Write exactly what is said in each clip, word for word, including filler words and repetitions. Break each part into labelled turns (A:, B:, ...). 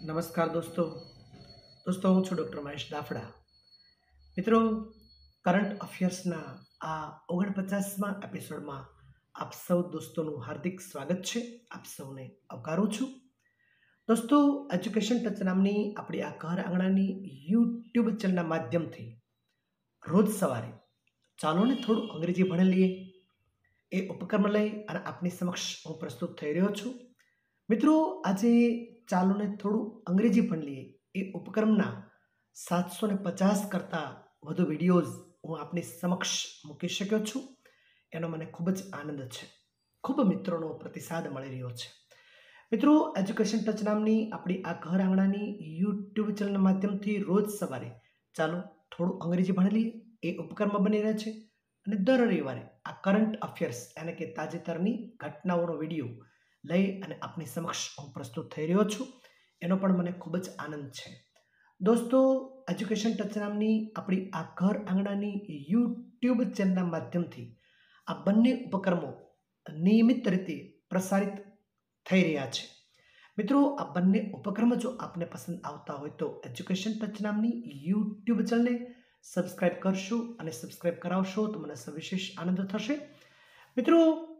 A: નમસ્કાર દોસ્તો દોસ્તો હું છું ડૉક્ટર મહેશ દાફડા. મિત્રો, કરંટ અફેર્સના આ ઓગણપચાસમાં એપિસોડમાં આપ સૌ દોસ્તોનું હાર્દિક સ્વાગત છે. આપ સૌને આવકારું છું. દોસ્તો, એજ્યુકેશન ટચ નામની આપણી આ ઘર આંગણાની યુટ્યુબ ચેનલના માધ્યમથી રોજ સવારે ચાલો ને થોડું અંગ્રેજી ભણી લઈએ એ ઉપક્રમ લઈ અને આપની સમક્ષ હું પ્રસ્તુત થઈ રહ્યો છું. મિત્રો, આજે ચાલો ને થોડું અંગ્રેજી ભણી લઈએ એ ઉપક્રમના સાતસો ને પચાસ કરતાં વધુ વિડીયોઝ હું આપની સમક્ષ મૂકી શક્યો છું. એનો મને ખૂબ જ આનંદ છે. ખૂબ મિત્રોનો પ્રતિસાદ મળી રહ્યો છે. મિત્રો, એજ્યુકેશન ટચ નામની આપણી આ ઘર આંગણાની યુટ્યુબ ચેનલના માધ્યમથી રોજ સવારે ચાલો થોડું અંગ્રેજી ભણી લઈએ એ ઉપક્રમ બની રહે છે. અને દર રવિવારે આ કરંટ અફેર્સ એટલે કે તાજેતરની ઘટનાઓનો વિડીયો લઈ અને આપની સમક્ષ હું પ્રસ્તુત થઈ રહ્યો છું. એનો પણ મને ખૂબ જ આનંદ છે. દોસ્તો, એજ્યુકેશન ટચ નામની આપણી આ ઘર આંગણાની યુટ્યુબ ચેનલના માધ્યમથી આ બંને ઉપક્રમો નિયમિત રીતે પ્રસારિત થઈ રહ્યા છે. મિત્રો, આ બંને ઉપક્રમો જો આપને પસંદ આવતા હોય તો એજ્યુકેશન ટચ નામની યુટ્યુબ ચેનલને સબસ્ક્રાઇબ કરશો અને સબસ્ક્રાઇબ કરાવશો તો મને સવિશેષ આનંદ થશે. મિત્રો,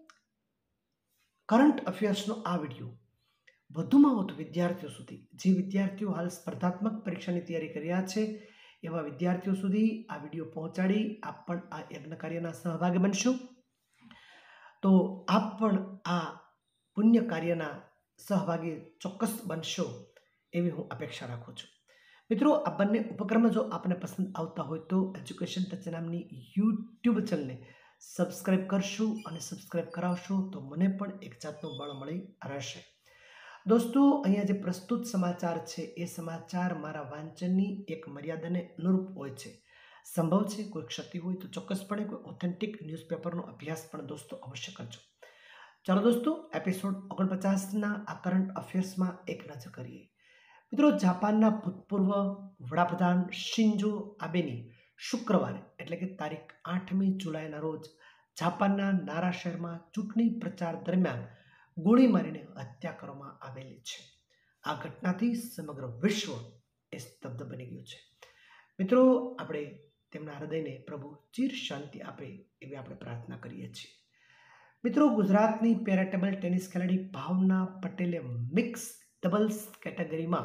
A: કરંટ અફેર્સનો આ વિડીયો વધુમાં વધુ વિદ્યાર્થીઓ સુધી, જે વિદ્યાર્થીઓ હાલ સ્પર્ધાત્મક પરીક્ષાની તૈયારી કરી રહ્યા છે એવા વિદ્યાર્થીઓ સુધી આ વિડીયો પહોંચાડી આપ પણ આ યજ્ઞ કાર્યના સહભાગી બનશો. તો આપ પણ આ પુણ્ય કાર્યના સહભાગી ચોક્કસ બનશો એવી હું અપેક્ષા રાખું છું. મિત્રો, આ બંને ઉપક્રમ જો આપને પસંદ આવતા હોય તો એજ્યુકેશન ટચ નામની યુટ્યુબ ચેનલને સબસ્ક્રાઇબ કરશો અને સબસ્ક્રાઇબ કરાવશો તો મને પણ એક જાતનું બળ મળી રહેશે. દોસ્તો, અહીંયા જે પ્રસ્તુત સમાચાર છે એ સમાચાર મારા વાંચનની એક મર્યાદાને અનુરૂપ હોય છે. સંભવ છે કોઈ ક્ષતિ હોય તો ચોક્કસપણે કોઈ ઓથેન્ટિક ન્યૂઝપેપરનો અભ્યાસ પણ દોસ્તો અવશ્ય કરજો. ચાલો દોસ્તો, એપિસોડ ઓગણપચાસના આ કરંટ અફેર્સમાં એક નજર કરીએ. મિત્રો, જાપાનના ભૂતપૂર્વ વડાપ્રધાન શિન્ઝો આબેની શુક્રવારે એટલે કે તારીખ આઠમી જુલાઈના રોજ જાપાનના નારા શહેરમાં ચૂંટણી પ્રચાર દરમિયાન ગોળી મારીને હત્યા કરવામાં આવેલી છે. આ ઘટનાથી સમગ્ર વિશ્વ એ સ્તબ્ધ બની ગયું છે. મિત્રો, આપણે તેમના હૃદયને પ્રભુ ચિર શાંતિ આપે એવી આપણે પ્રાર્થના કરીએ છીએ. મિત્રો, ગુજરાતની પેરા ટેબલ ટેનિસ ખેલાડી ભાવના પટેલે મિક્સ ડબલ્સ કેટેગરીમાં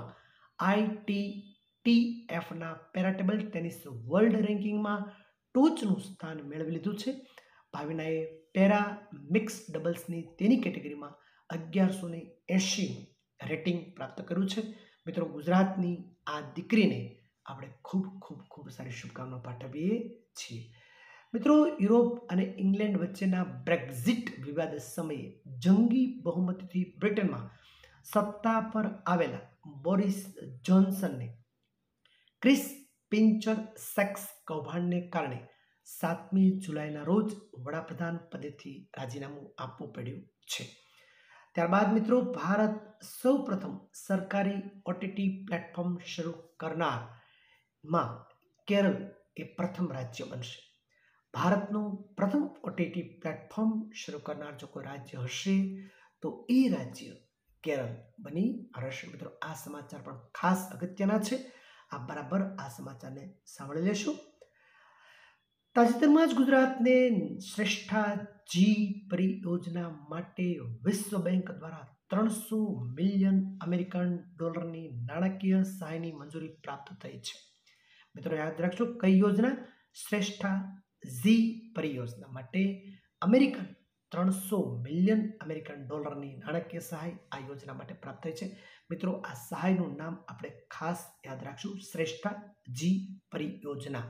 A: આઈટીટીએફના પેરા ટેબલ ટેનિસ વર્લ્ડ રેન્કિંગમાં ટોચનું સ્થાન મેળવી લીધું છે. ભાવિનાએ પેરા મિક્સ ડબલ્સની તેની કેટેગરીમાં અગિયારસો ને એંશી રેટિંગ પ્રાપ્ત કર્યું છે. મિત્રો, ગુજરાતની આ દીકરીને આપણે ખૂબ ખૂબ ખૂબ સારી શુભકામનાઓ પાઠવીએ છીએ. મિત્રો, યુરોપ અને ઇંગ્લેન્ડ વચ્ચેના બ્રેક્ઝિટ વિવાદ સમયે જંગી બહુમતીથી બ્રિટનમાં સત્તા પર આવેલા બોરિસ જોન્સનને ક્રિસ પિન્ચર સેક્સ કૌભાંડને કારણે સાતમી જુલાઈના રોજ વડાપ્રધાન પદેથી રાજીનામું આપવું પડ્યું છે. ત્યારબાદ મિત્રો, ભારત સૌ પ્રથમ સરકારી ઓટીટી પ્લેટફોર્મ શરૂ કરનારમાં કેરળ એ પ્રથમ રાજ્ય બનશે. ભારતનું પ્રથમ ઓટીટી પ્લેટફોર્મ શરૂ કરનાર જો કોઈ રાજ્ય હશે તો એ રાજ્ય કેરળ બની રહેશે. મિત્રો, આ સમાચાર પણ ખાસ અગત્યના છે. આપ બરાબર આ સમાચારને સાંભળી લેશો. તાજેતરમાં જ ગુજરાતને શ્રેષ્ઠા જી પરિયોજના માટે વિશ્વ બેંક દ્વારા ત્રણસો મિલિયન અમેરિકન ડોલરની નાણાકીય સહાયની મંજૂરી પ્રાપ્ત થઈ છે. મિત્રો, યાદ રાખજો કઈ યોજના? શ્રેષ્ઠા જી પરિયોજના માટે અમેરિકન ત્રણસો મિલિયન અમેરિકન ડોલરની નાણાકીય સહાય આ યોજના માટે પ્રાપ્ત થઈ છે. મિત્રો, આ સહાયનું નામ આપણે ખાસ યાદ રાખશું, શ્રેષ્ઠા જી પરિયોજના.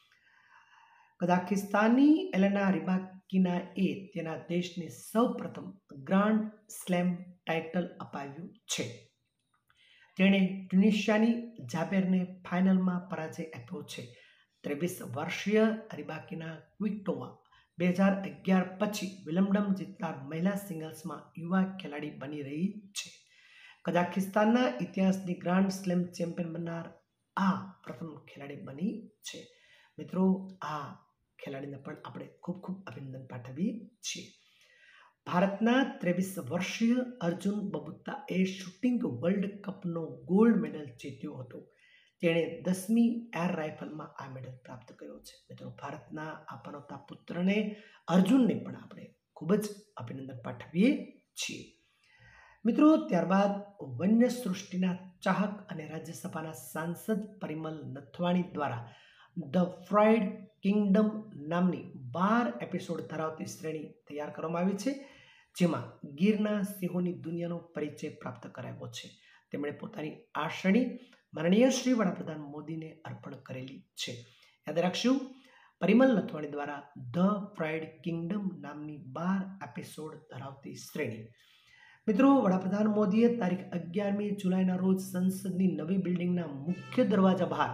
A: કઝાકિસ્તાની એલેના રિબાકિનાએ તેના દેશને સૌ પ્રથમ ગ્રાન્ડ સ્લેમ ટાઇટલ અપાવ્યું છે. તેણે ટ્યુનિશિયાની જાબેરને ફાઇનલમાં પરાજય આપ્યો છે. ત્રેવીસ વર્ષીય રિબાકિના ક્વિટોવા બે હજાર અગિયાર પછી વિલ્મડમ જીતનાર મહિલા સિંગલ્સમાં યુવા ખેલાડી બની રહી છે. કઝાકિસ્તાનના ઇતિહાસની ગ્રાન્ડ સ્લેમ ચેમ્પિયન બનનાર આ પ્રથમ ખેલાડી બની છે. મિત્રો, આ ખેલાડીને પણ આપણે ખૂબ ખૂબ અભિનંદન પાઠવીએ છીએ. ભારતના ત્રેવીસ વર્ષીય અર્જુન બબુત્તાએ શૂટિંગ વર્લ્ડ કપનો ગોલ્ડ મેડલ જીત્યો હતો. તેણે દસમી એર રાઇફલમાં આ મેડલ પ્રાપ્ત કર્યો છે. મિત્રો, ભારતના આ પનોતા પુત્રને અર્જુનને પણ આપણે ખૂબ જ અભિનંદન પાઠવીએ છીએ. મિત્રો, ત્યારબાદ વન્ય સૃષ્ટિના ચાહક અને રાજ્યસભાના સાંસદ પરિમલ નથવાણી દ્વારા ધ ફ્રાઇડ કિંગડમ નામની બાર એપિસોડ ધરાવતી શ્રેણી તૈયાર કરવામાં આવી છે, જેમાં ગીરના સિંહોની દુનિયાનો પરિચય પ્રાપ્ત કરાવ્યો છે. તેમણે પોતાની આ શ્રેણી માનનીય શ્રી વડાપ્રધાન મોદીને અર્પણ કરેલી છે. યાદ રાખશું, પરિમલ નથવાણી દ્વારા ધ ફ્રાઇડ કિંગડમ નામની બાર એપિસોડ ધરાવતી શ્રેણી. મિત્રો, વડાપ્રધાન મોદીએ તારીખ અગિયારમી જુલાઈના રોજ સંસદની નવી બિલ્ડિંગના મુખ્ય દરવાજા બહાર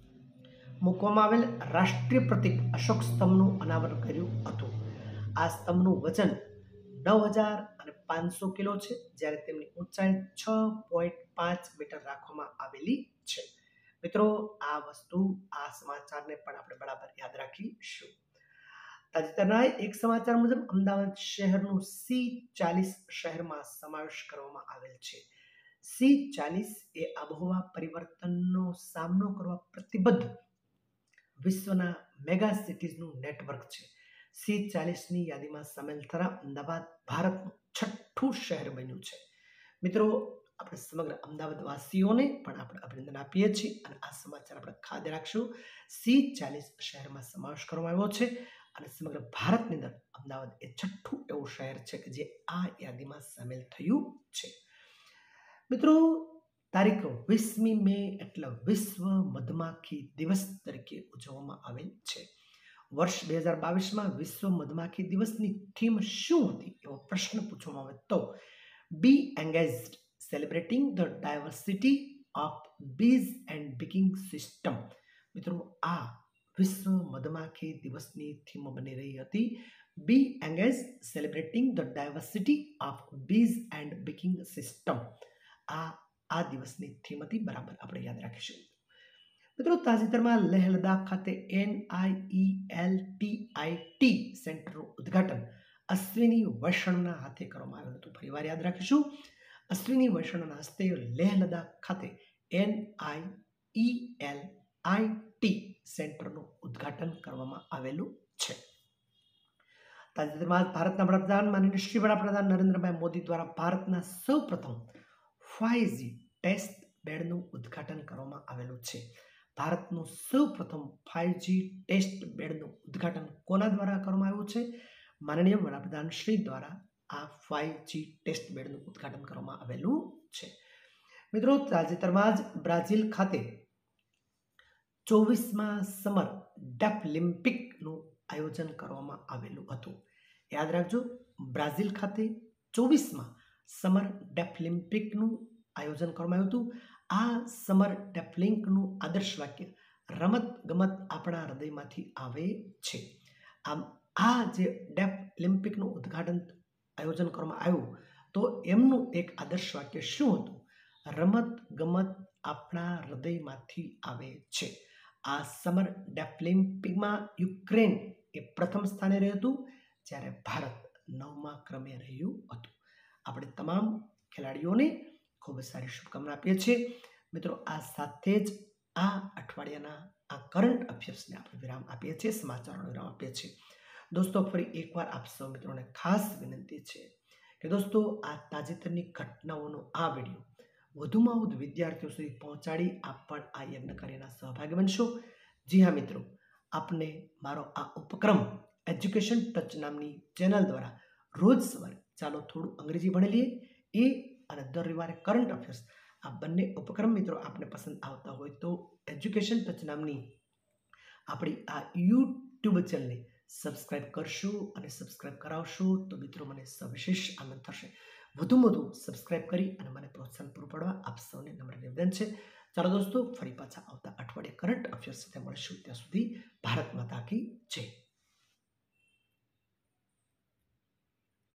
A: મૂકવામાં આવેલ રાષ્ટ્રીય પ્રતીક અશોક સ્તંભનું અનાવરણ કર્યું હતું. આ સ્તંભનું વજન નવ હજાર અને પાંચસો કિલો છે, જ્યારે તેમની ઊંચાઈ છ પોઈન્ટ પાંચ મીટર રાખવામાં આવેલી છે. મિત્રો, આ વસ્તુ આ સમાચારને પણ આપણે બરાબર યાદ રાખીશું. તાજેતરના એક સમાચાર મુજબ અમદાવાદ શહેરનું સી ચાલીસ શહેરમાં સમાવેશ કરવામાં આવેલ છે. સી ચાલીસ એ આબોહવા પરિવર્તનનો સામનો કરવા પ્રતિબદ્ધ વિશ્વના મેગા સિટીઝનું નેટવર્ક છે. સી ચાલીસની યાદીમાં સામેલ થતા અમદાવાદ ભારતનું છઠ્ઠું શહેર બન્યું છે. મિત્રો, આપણે સમગ્ર અમદાવાદ વાસીઓને પણ આપણે અભિનંદન આપીએ છીએ અને આ સમાચાર આપણે ખાદ રાખશું. સી ચાલીસ શહેરમાં સમાવેશ કરવામાં આવ્યો છે અને સમગ્ર ભારતની અંદર અમદાવાદ એ છઠ્ઠું એવું શહેર છે કે જે આ યાદીમાં સામેલ થયું છે. મિત્રો, તારીખ વીસમી મે એટલે વિશ્વ મધમાખી દિવસ તરીકે ઉજવવામાં આવેલ છે. વર્ષ બે હજાર બાવીસમાં વિશ્વ મધમાખી દિવસની થીમ શું હતી એવો પ્રશ્ન પૂછવામાં આવે તો be engaged celebrating the diversity of bees and beekeeping system. મિત્રો, આ વિશ્વ મધમાખી દિવસની થીમ બની રહી હતી. Be engage celebrating the diversity of bees and beekeeping system. આ આ દિવસની થીમ હતી, બરાબર આપણે યાદ રાખીશું. મિત્રો, તાજેતરમાં લેહ લદ્દાખ ખાતે N I E L T I T સેન્ટરનું ઉદ્ઘાટન અશ્વિની વૈષ્ણવના હાથે કરવામાં આવ્યું હતું. ફરીવાર યાદ રાખીશું, અશ્વિની વૈષ્ણવના હસ્તે લેહ લદ્દાખ ખાતે N I E L I T સેન્ટરનું ઉદ્ઘાટન કરવામાં આવેલું છે. તાજેતરમાં ભારતના વડાપ્રધાન માનનીય શ્રી વડાપ્રધાન નરેન્દ્રભાઈ મોદી દ્વારા ભારતના સૌપ્રથમ ફાઇવ જી ટેસ્ટ બેડનું ઉદ્ઘાટન કરવામાં આવેલું છે. ભારતનું સૌપ્રથમ ફાઇવ જી ટેસ્ટ બેડનું ઉદ્ઘાટન કોના દ્વારા કરવામાં આવ્યું છે? માનનીય વડાપ્રધાન શ્રી દ્વારા આ ફાઇવ જી ટેસ્ટ બેડનું ઉદ્ઘાટન કરવામાં આવેલું છે. મિત્રો, તાજેતરમાં જ બ્રાઝિલ ખાતે ચોવીસમાં સમર ડેફલિમ્પિકનું આયોજન કરવામાં આવેલું હતું. યાદ રાખજો, બ્રાઝિલ ખાતે ચોવીસમાં સમર ડેફલિમ્પિકનું આયોજન કરવામાં આવ્યું હતું. આ સમર ડેફલિમ્પિકનું આદર્શ વાક્ય રમત ગમત આપણા હૃદયમાંથી આવે છે. આમ આ જે ડેફલિમ્પિકનું ઉદ્ઘાટન આયોજન કરવામાં આવ્યું તો એમનું એક આદર્શ વાક્ય શું હતું? રમત ગમત આપણા હૃદયમાંથી આવે છે. આ સમર ડેફલિમ્પિકમાં યુક્રેન એ પ્રથમ સ્થાને રહ્યું હતું, જ્યારે ભારત નવમા ક્રમે રહ્યું હતું. આપણે તમામ ખેલાડીઓને ખૂબ સારી શુભકામના આપીએ છીએ. મિત્રો, આ સાથે જ આ અઠવાડિયાના આ કરંટ અફેર્સને આપણે વિરામ આપીએ છીએ, સમાચારોનો વિરામ આપીએ છીએ. દોસ્તો, ફરી એકવાર આપ સૌ મિત્રોને ખાસ વિનંતી છે કે દોસ્તો, આ તાજેતરની ઘટનાઓનો આ વિડીયો વધુમાં વધુ વિદ્યાર્થીઓ સુધી પહોંચાડી આપ પણ આ યજ્ઞ કાર્યના સહભાગી બનશો. જી હા મિત્રો, આપને મારો આ ઉપક્રમ એજ્યુકેશન ટચ નામની ચેનલ દ્વારા રોજ સવારે ચાલો થોડું અંગ્રેજી ભણી લઈએ એ અને દર રવિવારે કરંટ અફેર્સ, આ બંને ઉપક્રમ મિત્રો આપને પસંદ આવતા હોય તો એજ્યુકેશન ટચ નામની આપણી આ યુટ્યુબ ચેનલને સબસ્ક્રાઇબ કરશો અને સબસ્ક્રાઇબ કરાવશો તો મિત્રો મને સવિશેષ આનંદ થશે. વધુમાં વધુ સબસ્ક્રાઇબ કરી અને મને પ્રોત્સાહન પૂરું પાડવા આપ સૌને નમ્ર નિવેદન છે. ચાલો દોસ્તો, ફરી પાછા આવતા અઠવાડિયે કરંટ અફેર્સ સાથે મળીશું. ત્યાં સુધી ભારત માતા કી જય.